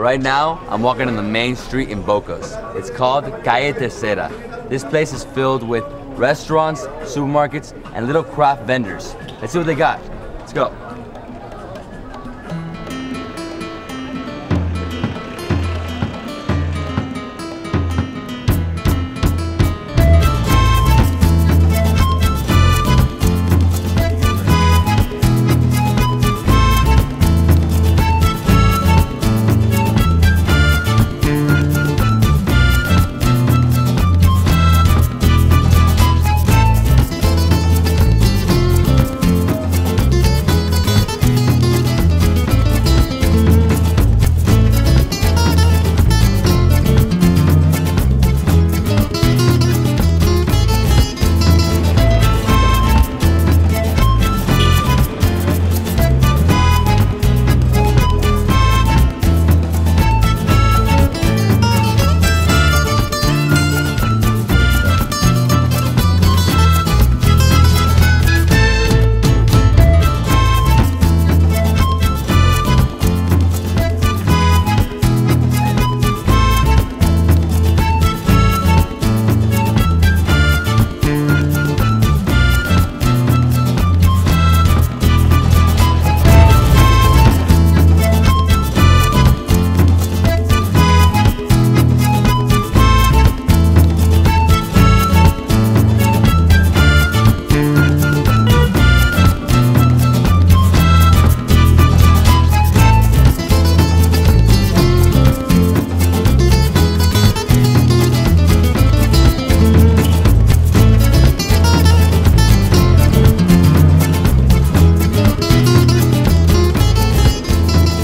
Right now, I'm walking on the main street in Bocas. It's called Calle Tersera. This place is filled with restaurants, supermarkets, and little craft vendors. Let's see what they got. Let's go.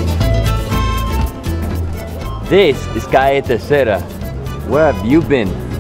This is Calle Tersera. Where have you been?